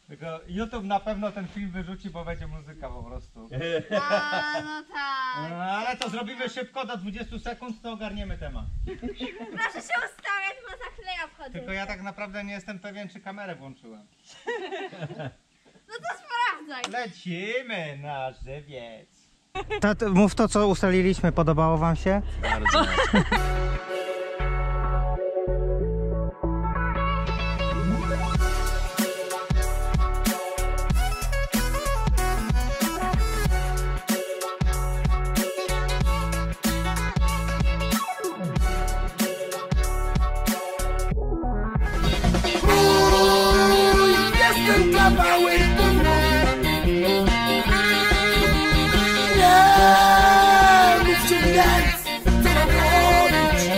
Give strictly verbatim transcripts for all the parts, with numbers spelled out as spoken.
Tylko YouTube na pewno ten film wyrzuci, bo będzie muzyka po prostu. A, no tak. No, ale to zrobimy szybko, do dwudziestu sekund to ogarniemy temat. Proszę się ustawiać, bo za chwilę ja wchodzę. Tylko ja tak naprawdę nie jestem pewien, czy kamerę włączyłem. No to sprawdzaj. Lecimy na żywiec. To, mów to, co ustaliliśmy. Podobało wam się? Bardzo. Jestem kawałek nie mówcie więc, co mam robić.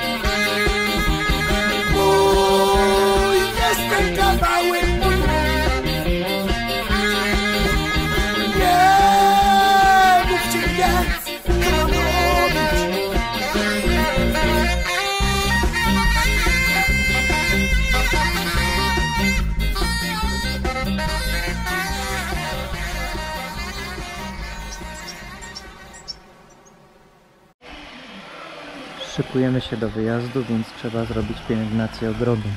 Mój jestem kawałek nie mówcie więc, co mam robić. Szykujemy się do wyjazdu, więc trzeba zrobić pielęgnację ogrodu.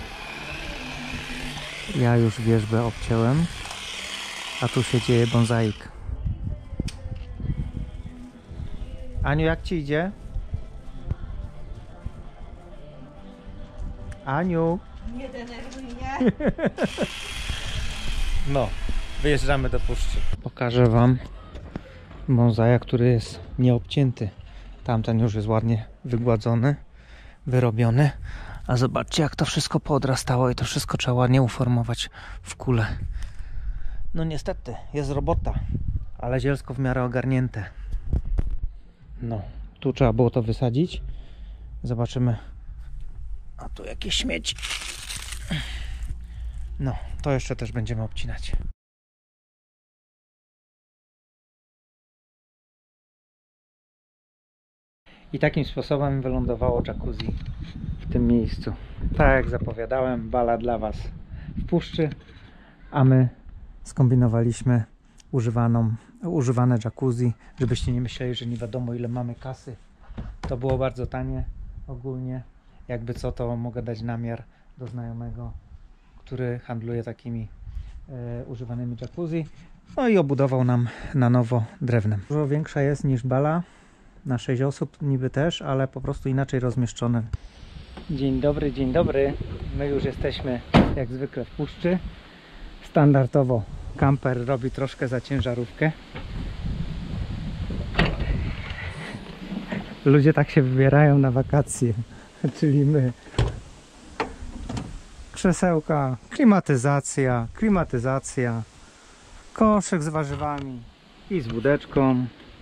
Ja już wierzbę obciąłem, a tu się dzieje bonsaik. Aniu, jak ci idzie? Aniu! Nie denerwuj mnie. No, wyjeżdżamy do puszczy. Pokażę wam bonsaja, który jest nieobcięty. Tamten już jest ładnie wygładzony, wyrobiony. A zobaczcie, jak to wszystko poodrastało i to wszystko trzeba ładnie uformować w kulę. No niestety, jest robota, ale zielsko w miarę ogarnięte. No, tu trzeba było to wysadzić. Zobaczymy. A tu jakieś śmieci. No, to jeszcze też będziemy obcinać. I takim sposobem wylądowało jacuzzi w tym miejscu. Tak jak zapowiadałem, bala dla was w puszczy, a my skombinowaliśmy używaną, używane jacuzzi, żebyście nie myśleli, że nie wiadomo ile mamy kasy. To było bardzo tanie ogólnie. Jakby co, to mogę dać namiar do znajomego, który handluje takimi e, używanymi jacuzzi. No i obudował nam na nowo drewnem. Dużo większa jest niż bala. Na sześć osób niby też, ale po prostu inaczej rozmieszczone. Dzień dobry, dzień dobry. My już jesteśmy jak zwykle w puszczy. Standardowo kamper robi troszkę za ciężarówkę. Ludzie tak się wybierają na wakacje, czyli my. Krzesełka, klimatyzacja, klimatyzacja, koszyk z warzywami i z wódeczką.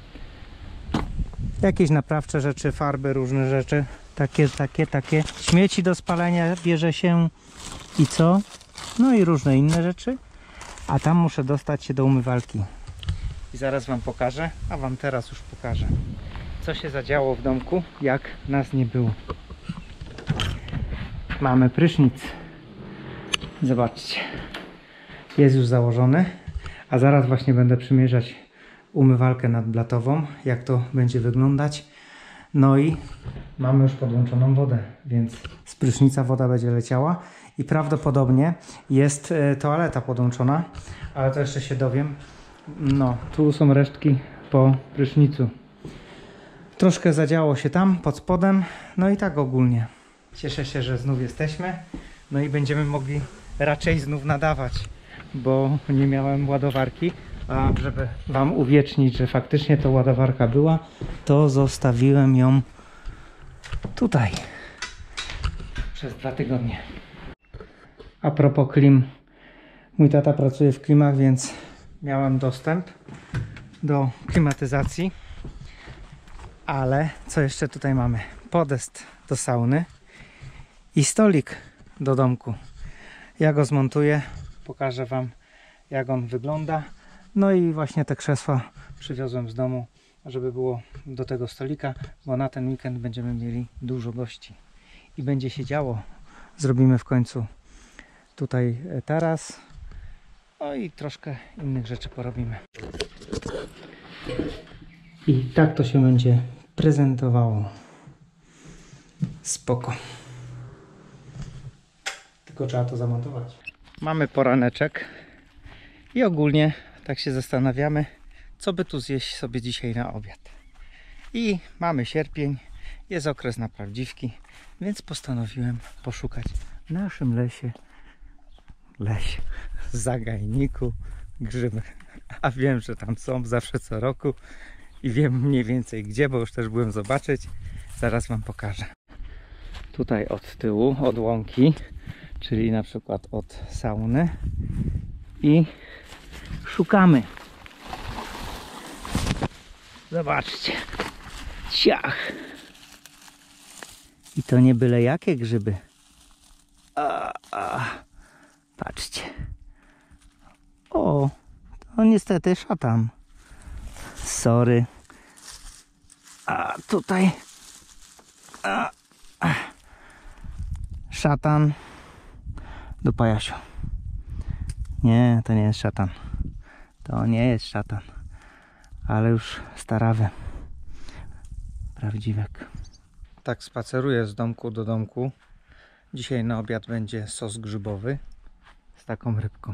Jakieś naprawcze rzeczy, farby, różne rzeczy. Takie, takie, takie. Śmieci do spalenia bierze się i co? No i różne inne rzeczy. A tam muszę dostać się do umywalki. I zaraz wam pokażę, a wam teraz już pokażę, co się zadziało w domku, jak nas nie było. Mamy prysznic. Zobaczcie. Jest już założony. A zaraz właśnie będę przymierzać umywalkę nadblatową, jak to będzie wyglądać. No i mamy już podłączoną wodę, więc z prysznica woda będzie leciała i prawdopodobnie jest toaleta podłączona, ale to jeszcze się dowiem. No, tu są resztki po prysznicu. Troszkę zadziało się tam pod spodem, no i tak ogólnie. Cieszę się, że znów jesteśmy, no i będziemy mogli raczej znów nadawać, bo nie miałem ładowarki. A żeby wam uwiecznić, że faktycznie to ładowarka była, to zostawiłem ją tutaj przez dwa tygodnie. A propos klim, mój tata pracuje w klimach, więc miałem dostęp do klimatyzacji. Ale co jeszcze tutaj mamy? Podest do sauny i stolik do domku. Ja go zmontuję, pokażę wam, jak on wygląda. No i właśnie te krzesła przywiozłem z domu, żeby było do tego stolika, bo na ten weekend będziemy mieli dużo gości i będzie się działo. Zrobimy w końcu tutaj taras No i troszkę innych rzeczy porobimy. I tak to się będzie prezentowało. Spoko. Tylko trzeba to zamontować. Mamy poraneczek i ogólnie tak się zastanawiamy, co by tu zjeść sobie dzisiaj na obiad. I mamy sierpień, jest okres na prawdziwki, więc postanowiłem poszukać w naszym lesie, lesie, zagajniku grzyby. A wiem, że tam są zawsze co roku i wiem mniej więcej gdzie, bo już też byłem zobaczyć. Zaraz wam pokażę. Tutaj od tyłu, od łąki, czyli na przykład od sauny i szukamy. Zobaczcie. Ciach. I to nie byle jakie grzyby. A, a. Patrzcie. O, to niestety szatan. Sorry. A tutaj a, a. Szatan do Pajasiu. Nie, to nie jest szatan. To nie jest szatan. Ale już starawy. Prawdziwek. Tak spaceruję z domku do domku. Dzisiaj na obiad będzie sos grzybowy z taką rybką.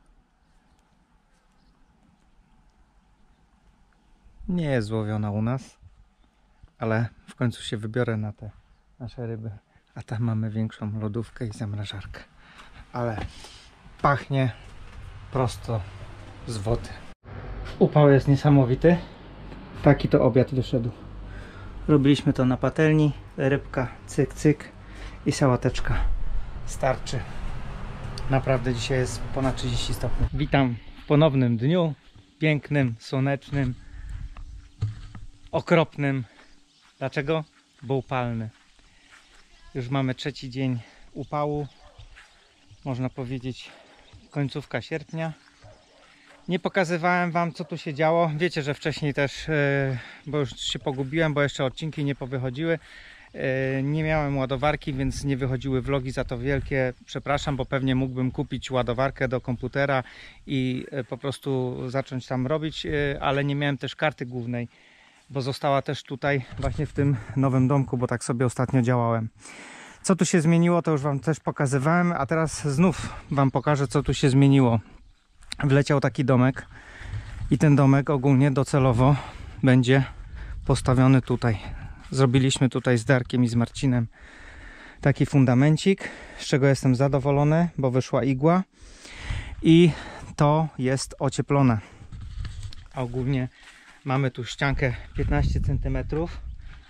Nie jest złowiona u nas, ale w końcu się wybiorę na te nasze ryby. A tam mamy większą lodówkę i zamrażarkę. Ale pachnie prosto z wody. Upał jest niesamowity. Taki to obiad wyszedł. Robiliśmy to na patelni. Rybka, cyk, cyk i sałateczka. Starczy. Naprawdę dzisiaj jest ponad trzydzieści stopni. Witam w ponownym dniu. Pięknym, słonecznym, okropnym. Dlaczego? Bo upalny. Już mamy trzeci dzień upału. Można powiedzieć końcówka sierpnia. Nie pokazywałem wam, co tu się działo. Wiecie, że wcześniej też, bo już się pogubiłem, bo jeszcze odcinki nie powychodziły. Nie miałem ładowarki, więc nie wychodziły vlogi, za to wielkie przepraszam, bo pewnie mógłbym kupić ładowarkę do komputera i po prostu zacząć tam robić, ale nie miałem też karty głównej, bo została też tutaj właśnie w tym nowym domku, bo tak sobie ostatnio działałem. Co tu się zmieniło, to już wam też pokazywałem, a teraz znów wam pokażę, co tu się zmieniło. Wleciał taki domek i ten domek ogólnie docelowo będzie postawiony tutaj. Zrobiliśmy tutaj z Darkiem i z Marcinem taki fundamencik, z czego jestem zadowolony, bo wyszła igła i to jest ocieplone. A ogólnie mamy tu ściankę piętnaście centymetrów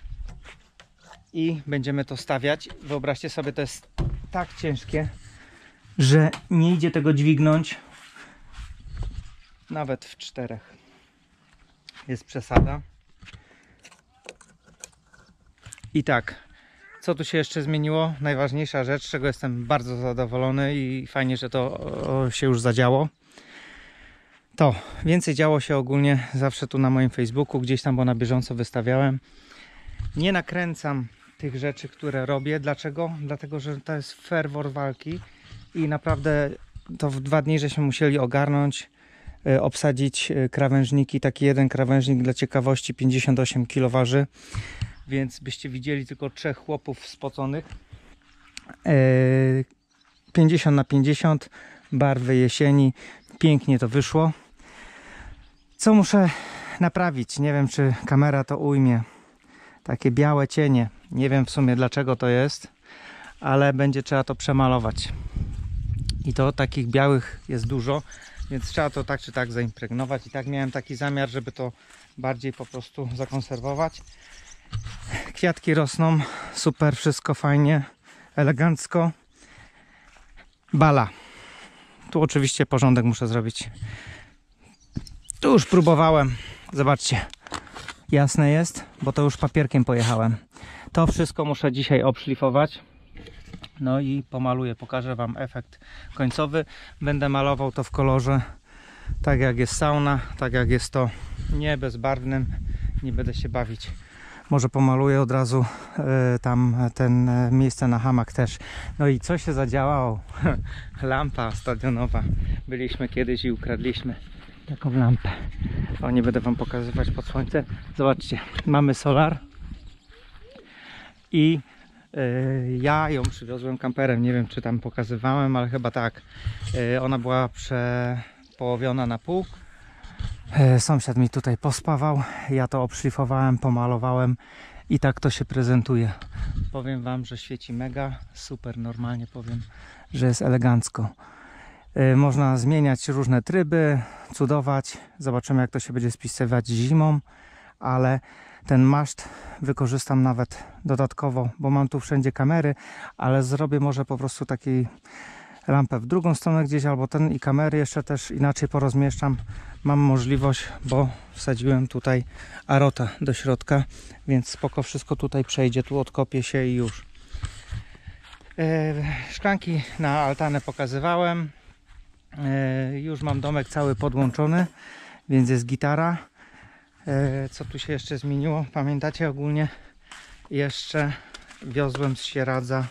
i będziemy to stawiać. Wyobraźcie sobie, to jest tak ciężkie, że nie idzie tego dźwignąć nawet w czterech. Jest przesada. I tak, co tu się jeszcze zmieniło? Najważniejsza rzecz, z czego jestem bardzo zadowolony i fajnie, że to o, się już zadziało. To więcej działo się ogólnie zawsze tu na moim Facebooku, gdzieś tam, bo na bieżąco wystawiałem. Nie nakręcam tych rzeczy, które robię. Dlaczego? Dlatego, że to jest ferwor walki i naprawdę to w dwa dni żeśmy musieli ogarnąć, y, obsadzić y, krawężniki. Taki jeden krawężnik dla ciekawości pięćdziesiąt osiem kilo waży, więc byście widzieli tylko trzech chłopów spoconych. Y, pięćdziesiąt na pięćdziesiąt, barwy jesieni. Pięknie to wyszło. Co muszę naprawić? Nie wiem, czy kamera to ujmie. Takie białe cienie. Nie wiem w sumie dlaczego to jest, ale będzie trzeba to przemalować. I to takich białych jest dużo, więc trzeba to tak czy tak zaimpregnować. I tak miałem taki zamiar, żeby to bardziej po prostu zakonserwować. Kwiatki rosną, super, wszystko fajnie, elegancko. Bala. Tu oczywiście porządek muszę zrobić. Tu już próbowałem. Zobaczcie. Jasne jest, bo to już papierkiem pojechałem. To wszystko muszę dzisiaj obszlifować. No i pomaluję. Pokażę wam efekt końcowy. Będę malował to w kolorze tak jak jest sauna, tak jak jest to nie bezbarwnym. Nie będę się bawić Może pomaluję od razu y, tam ten y, miejsce na hamak też. No i co się zadziałało? Lampa stadionowa. Byliśmy kiedyś i ukradliśmy taką lampę. O, nie będę wam pokazywać pod słońce. Zobaczcie, mamy solar i y, ja ją przywiozłem kamperem. Nie wiem, czy tam pokazywałem, ale chyba tak. Y, ona była przepołowiona na pół. Sąsiad mi tutaj pospawał, ja to obszlifowałem, pomalowałem i tak to się prezentuje. Powiem wam, że świeci mega, super, normalnie powiem, że jest elegancko. Można zmieniać różne tryby, cudować, zobaczymy jak to się będzie spisywać zimą, ale ten maszt wykorzystam nawet dodatkowo, bo mam tu wszędzie kamery, ale zrobię może po prostu takiej lampę w drugą stronę gdzieś, albo ten i kamery jeszcze też inaczej porozmieszczam. Mam możliwość, bo wsadziłem tutaj arota do środka, więc spoko, wszystko tutaj przejdzie, tu odkopię się i już. E, szklanki na altanę pokazywałem. E, już mam domek cały podłączony, więc jest gitara. E, co tu się jeszcze zmieniło? Pamiętacie, ogólnie jeszcze wiozłem z Sieradza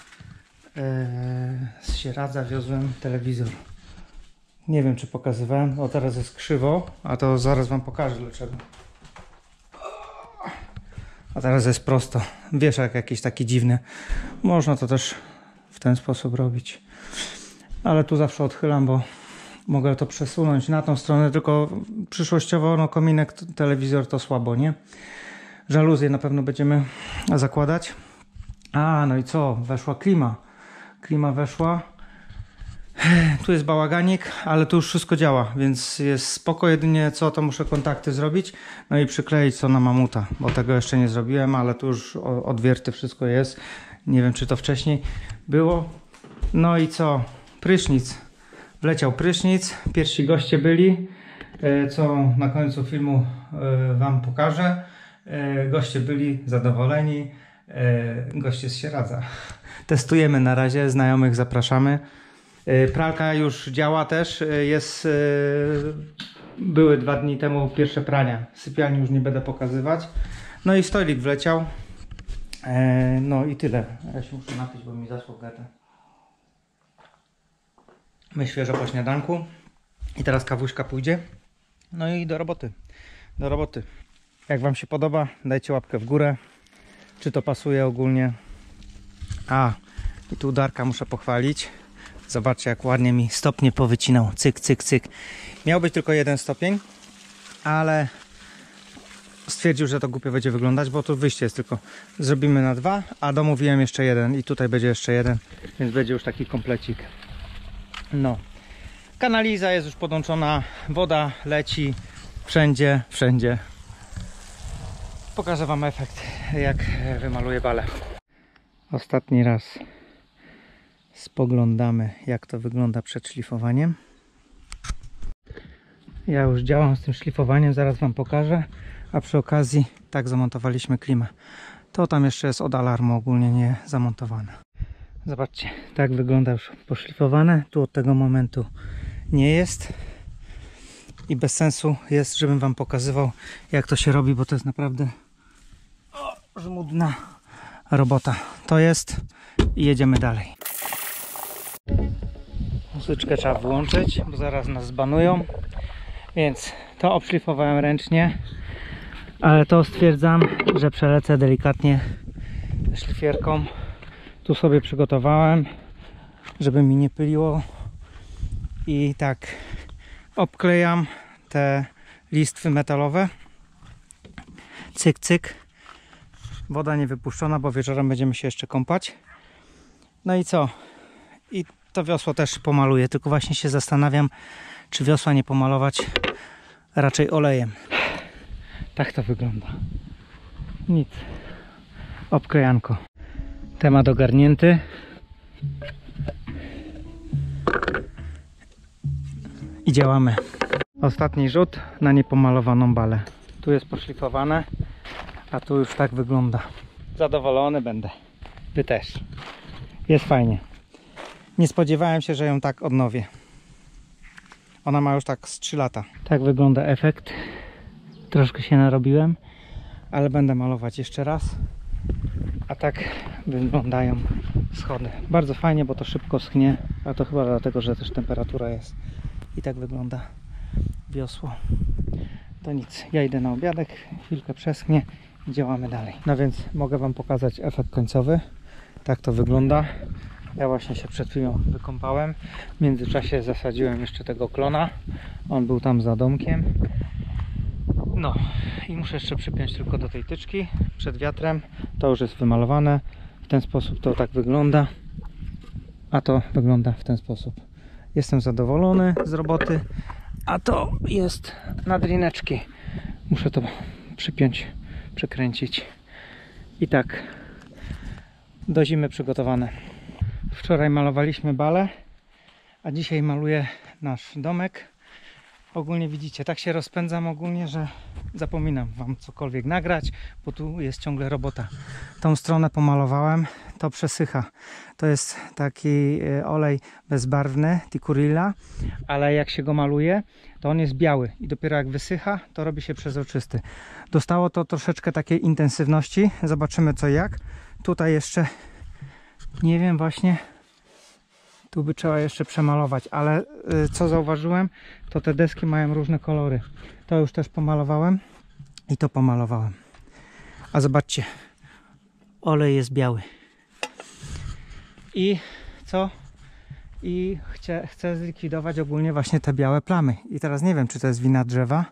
z Sieradza wiozłem telewizor. Nie wiem, czy pokazywałem. O, teraz jest krzywo, a to zaraz wam pokażę dlaczego. A teraz jest prosto. Wieszak jakiś taki dziwny. Można to też w ten sposób robić. Ale tu zawsze odchylam, bo mogę to przesunąć na tą stronę, tylko przyszłościowo no kominek, telewizor to słabo, nie? Żaluzję na pewno będziemy zakładać. A, no i co? Weszła klima. Klima weszła. Tu jest bałaganik, ale tu już wszystko działa, więc jest spoko. Jedynie co, to muszę kontakty zrobić, no i przykleić co na mamuta, bo tego jeszcze nie zrobiłem, ale tu już odwierty wszystko jest. Nie wiem, czy to wcześniej było. No i co? Prysznic. Wleciał prysznic. Pierwsi goście byli, co na końcu filmu wam pokażę. Goście byli zadowoleni. Goście z Sieradza. Testujemy na razie, znajomych zapraszamy. Pralka już działa też, jest, były dwa dni temu pierwsze prania. Sypialni już nie będę pokazywać. No i stolik wleciał. No i tyle. Ja się muszę napić, bo mi zasło gatę. My świeżo po śniadanku. I teraz kawuśka pójdzie. No i do roboty. Do roboty. Jak wam się podoba, dajcie łapkę w górę. Czy to pasuje ogólnie. A, i tu Darka muszę pochwalić. Zobaczcie, jak ładnie mi stopnie powycinał. Cyk, cyk, cyk. Miał być tylko jeden stopień, ale stwierdził, że to głupio będzie wyglądać, bo tu wyjście jest tylko. Zrobimy na dwa, a domówiłem jeszcze jeden i tutaj będzie jeszcze jeden, więc będzie już taki komplecik. No. Kanaliza jest już podłączona, woda leci wszędzie, wszędzie. Pokażę wam efekt, jak wymaluję balę. Ostatni raz spoglądamy, jak to wygląda przed szlifowaniem. Ja już działam z tym szlifowaniem, zaraz wam pokażę, a przy okazji tak zamontowaliśmy klimę. To tam jeszcze jest od alarmu ogólnie nie zamontowane. Zobaczcie, tak wygląda już poszlifowane. Tu od tego momentu nie jest i bez sensu jest, żebym wam pokazywał, jak to się robi, bo to jest naprawdę o, żmudna robota. To jest i jedziemy dalej. Muzyczkę trzeba włączyć, bo zaraz nas zbanują, więc to obszlifowałem ręcznie, ale to stwierdzam, że przelecę delikatnie szlifierką. Tu sobie przygotowałem, żeby mi nie pyliło i tak obklejam te listwy metalowe. Cyk, cyk. Woda nie wypuszczona, bo wieczorem będziemy się jeszcze kąpać. No i co? I to wiosło też pomaluję, tylko właśnie się zastanawiam, czy wiosła nie pomalować raczej olejem. Tak to wygląda. Nic. Obklejanko. Temat ogarnięty. I działamy. Ostatni rzut na niepomalowaną balę. Tu jest poszlifowane, a tu już tak wygląda. Zadowolony będę. Wy też. Jest fajnie. Nie spodziewałem się, że ją tak odnowię. Ona ma już tak z trzy lata. Tak wygląda efekt. Troszkę się narobiłem, ale będę malować jeszcze raz. A tak wyglądają schody. Bardzo fajnie, bo to szybko schnie, a to chyba dlatego, że też temperatura jest. I tak wygląda wiosło. To nic, ja idę na obiadek, chwilkę przeschnie i działamy dalej. No więc mogę wam pokazać efekt końcowy. Tak to wygląda. Ja właśnie się przed chwilą wykąpałem. W międzyczasie zasadziłem jeszcze tego klona. On był tam za domkiem. No i muszę jeszcze przypiąć tylko do tej tyczki przed wiatrem. To już jest wymalowane. W ten sposób to tak wygląda. A to wygląda w ten sposób. Jestem zadowolony z roboty. A to jest na drineczki. Muszę to przypiąć, przykręcić. I tak do zimy przygotowane. Wczoraj malowaliśmy balę, a dzisiaj maluję nasz domek. Ogólnie widzicie, tak się rozpędzam ogólnie, że zapominam wam cokolwiek nagrać, bo tu jest ciągle robota. Tą stronę pomalowałem, to przesycha. To jest taki olej bezbarwny, Tikurila, ale jak się go maluje, to on jest biały i dopiero jak wysycha, to robi się przezroczysty. Dostało to troszeczkę takiej intensywności, zobaczymy co jak. Tutaj jeszcze nie wiem właśnie, tu by trzeba jeszcze przemalować, ale y, co zauważyłem, to te deski mają różne kolory. To już też pomalowałem i to pomalowałem. A zobaczcie, olej jest biały. I co? I chcę, chcę zlikwidować ogólnie właśnie te białe plamy. I teraz nie wiem, czy to jest wina drzewa,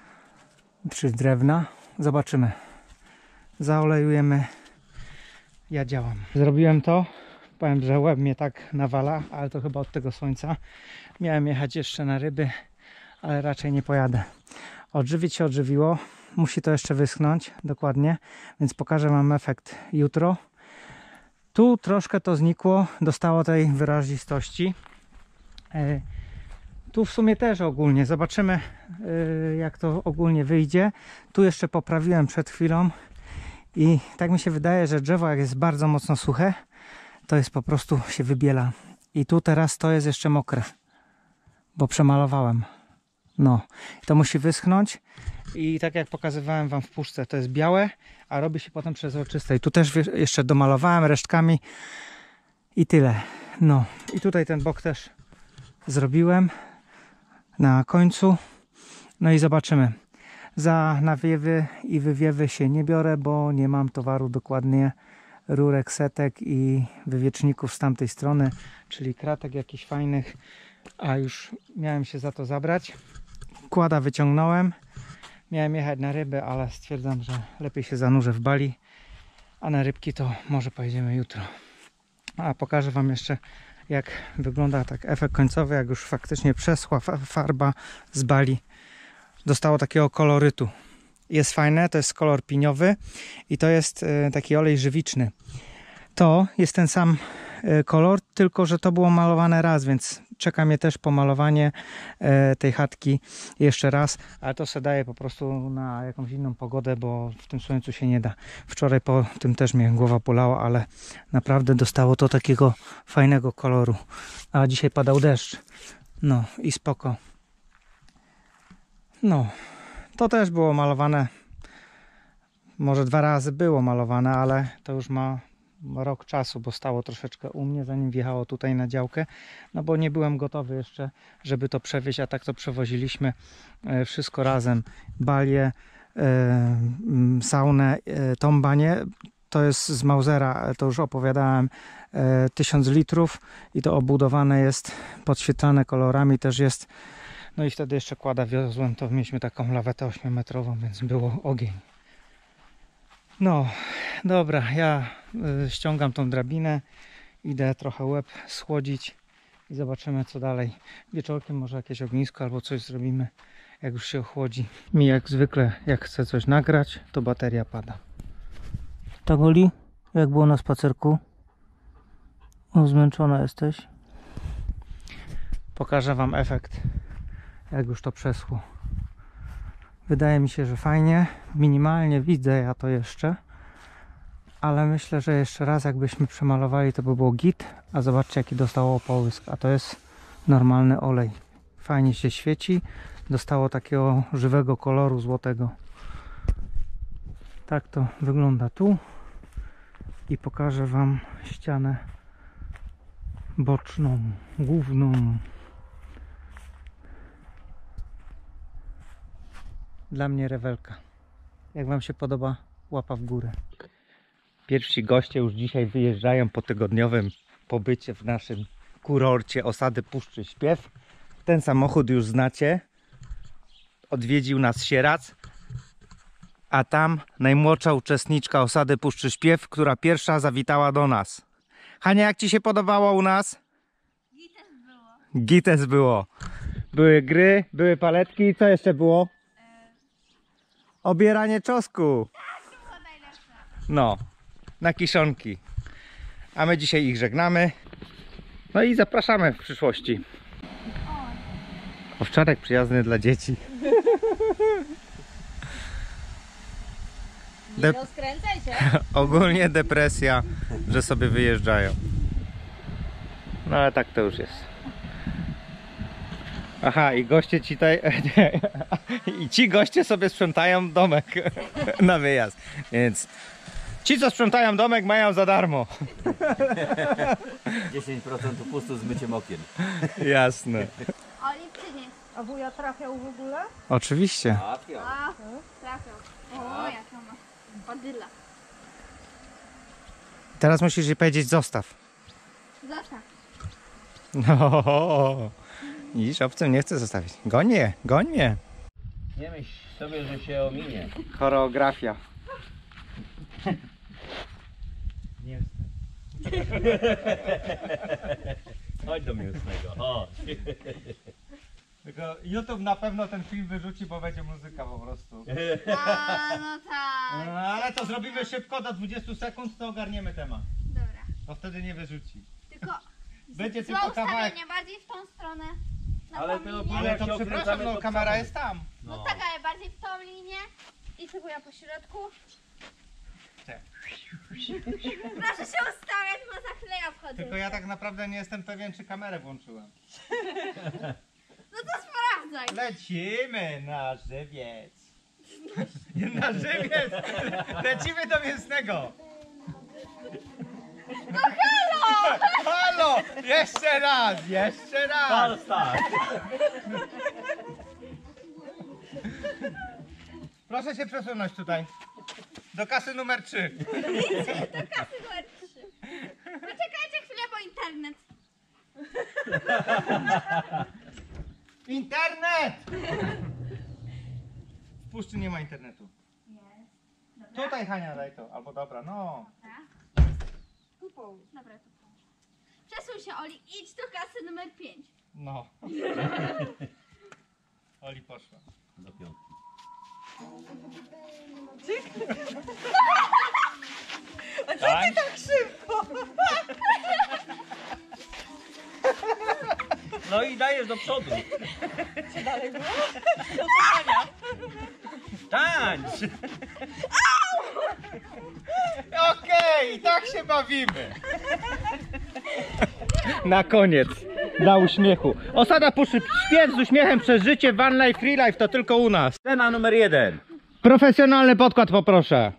czy drewna. Zobaczymy. Zaolejujemy. Ja działam. Zrobiłem to. Powiem, że łeb mnie tak nawala, ale to chyba od tego słońca. Miałem jechać jeszcze na ryby, ale raczej nie pojadę. Odżywić się odżywiło. Musi to jeszcze wyschnąć dokładnie, więc pokażę wam efekt jutro. Tu troszkę to znikło, dostało tej wyrazistości. Tu w sumie też ogólnie. Zobaczymy, jak to ogólnie wyjdzie. Tu jeszcze poprawiłem przed chwilą i tak mi się wydaje, że drzewo jak jest bardzo mocno suche, to jest po prostu się wybiela. I tu teraz to jest jeszcze mokre, bo przemalowałem. No, to musi wyschnąć i tak jak pokazywałem wam w puszce, to jest białe, a robi się potem przezroczyste. I tu też jeszcze domalowałem resztkami i tyle. No, i tutaj ten bok też zrobiłem na końcu. No i zobaczymy. Za nawiewy i wywiewy się nie biorę, bo nie mam towaru dokładnie, rurek, setek i wywieczników z tamtej strony, czyli kratek jakichś fajnych, a już miałem się za to zabrać. Kłada wyciągnąłem, miałem jechać na ryby, ale stwierdzam, że lepiej się zanurzę w bali, a na rybki to może pojedziemy jutro. A pokażę wam jeszcze, jak wygląda tak efekt końcowy, jak już faktycznie przeschła farba z bali. Dostało takiego kolorytu. Jest fajne, to jest kolor piniowy i to jest taki olej żywiczny. To jest ten sam kolor, tylko że to było malowane raz, więc czeka mnie też pomalowanie tej chatki jeszcze raz, ale to se daje po prostu na jakąś inną pogodę, bo w tym słońcu się nie da. Wczoraj po tym też mnie głowa bolała, ale naprawdę dostało to takiego fajnego koloru. A dzisiaj padał deszcz. No i spoko. No, to też było malowane, może dwa razy było malowane, ale to już ma rok czasu, bo stało troszeczkę u mnie, zanim wjechało tutaj na działkę, no bo nie byłem gotowy jeszcze, żeby to przewieźć, a tak to przewoziliśmy wszystko razem. Balię, saunę, tą banię, to jest z Mausera, to już opowiadałem, tysiąc litrów i to obudowane jest, podświetlane kolorami też jest. No i wtedy jeszcze kłada wiozłem, to mieliśmy taką lawetę ośmiometrową, więc było ogień. No, dobra, ja y, ściągam tą drabinę, idę trochę łeb schłodzić i zobaczymy co dalej. Wieczorkiem może jakieś ognisko albo coś zrobimy, jak już się ochłodzi. Mi jak zwykle, jak chcę coś nagrać, to bateria pada. Tak, Oli, jak było na spacerku? O, zmęczona jesteś? Pokażę wam efekt, jak już to przeschło. Wydaje mi się, że fajnie. Minimalnie widzę ja to jeszcze. Ale myślę, że jeszcze raz jakbyśmy przemalowali, to by było git. A zobaczcie, jaki dostało połysk. A to jest normalny olej. Fajnie się świeci. Dostało takiego żywego koloru złotego. Tak to wygląda tu i pokażę wam ścianę boczną, główną. Dla mnie rewelka. Jak wam się podoba, łapa w górę. Pierwsi goście już dzisiaj wyjeżdżają po tygodniowym pobycie w naszym kurorcie osady Puszczy Śpiew. Ten samochód już znacie. Odwiedził nas Sierac. A tam najmłodsza uczestniczka osady Puszczy Śpiew, która pierwsza zawitała do nas. Hania, jak ci się podobało u nas? Gites było. Gites było. Były gry, były paletki. Co jeszcze było? Obieranie czosnku. To było najlepsze. No, na kiszonki. A my dzisiaj ich żegnamy. No i zapraszamy w przyszłości. Owczarek przyjazny dla dzieci. Nie De- rozkręcaj się. Ogólnie depresja, że sobie wyjeżdżają. No ale tak to już jest. Aha, i goście ci tutaj... I ci goście sobie sprzątają domek na wyjazd. Więc ci, co sprzątają domek, mają za darmo. dziesięć procent upustu z myciem okien. Jasne. Oli przynieś. A wuja trafiał w ogóle? Oczywiście. A, trafiał. O, jaka ma badyla. Teraz musisz jej powiedzieć zostaw. Zostaw. No, widzisz, obcym nie chcę zostawić. Goń mnie, goń mnie. Nie myśl sobie, że się ominie. Choreografia. Nie Chodź do mięsnego, chodź. Tylko YouTube na pewno ten film wyrzuci, bo będzie muzyka po prostu. A, no tak. No, ale to zrobimy szybko, do dwudziestu sekund to ogarniemy temat. Dobra. To wtedy nie wyrzuci. Tylko Będzie złe tylko kawałek. ustawienie, bardziej w tą stronę. Na Ale tą to linię. Ale Jak to się przepraszam, okręcamy, no to kamera co? jest tam. No tak, ale bardziej w tą linię. I cybuja po środku. Tak. Proszę się ustawiać, bo za chwilę ja wchodzę. Tylko ja tak naprawdę nie jestem pewien, czy kamerę włączyłem. No to sprawdzaj. Lecimy na żywiec. Nie na żywiec. Lecimy do mięsnego. No halo! Halo! Jeszcze raz, jeszcze raz. Falstart. Proszę się przesunąć tutaj. Do kasy numer trzy. Do kasy numer trzy. Poczekajcie chwilę, bo internet. Internet! W Puszczy nie ma internetu. Jest. Tutaj Hania daj to. Albo dobra, no. Tu połóż. Dobra, tu połóż. Przesuń się, Oli, idź do kasy numer pięć. No. Oli poszła. Do piątki. Tak? Tak szybko! No i dajesz do przodu. Co dalej było? Tańcz! Okej, tak się bawimy. Na koniec, dla uśmiechu. Osada Puszczy Śpiew z uśmiechem przez życie, van life, free life to tylko u nas. Scena numer jeden. Profesjonalny podkład poproszę.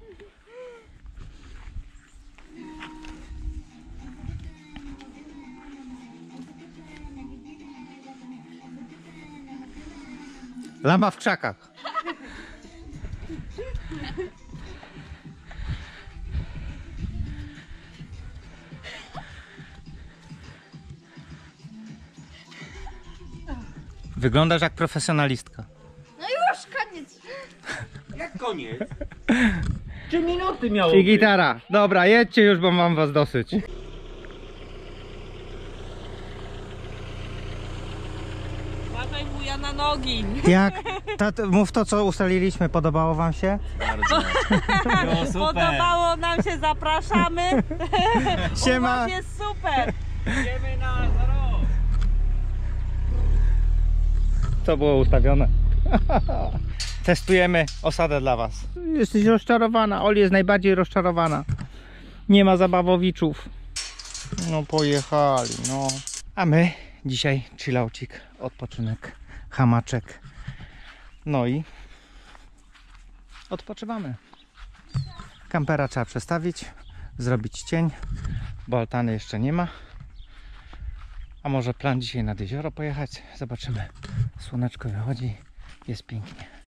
Lama w krzakach. Wyglądasz jak profesjonalistka. No już, koniec. Jak koniec? Trzy minuty miało I być. gitara. Dobra, jedźcie już, bo mam was dosyć. Uważaj wuja na nogi. Jak? Tato, mów to, co ustaliliśmy. Podobało wam się? Bardzo. No super. Podobało nam się, zapraszamy. Siema. U was jest super. Idziemy na za rok. To było ustawione. Testujemy osadę dla was. Jesteś rozczarowana. Oli jest najbardziej rozczarowana. Nie ma zabawowiczów. No pojechali, no. A my dzisiaj chillaucik, odpoczynek, hamaczek. No i odpoczywamy. Kampera trzeba przestawić, zrobić cień, bo altany jeszcze nie ma. A może plan dzisiaj nad jezioro pojechać? Zobaczymy. Słoneczko wychodzi, jest pięknie.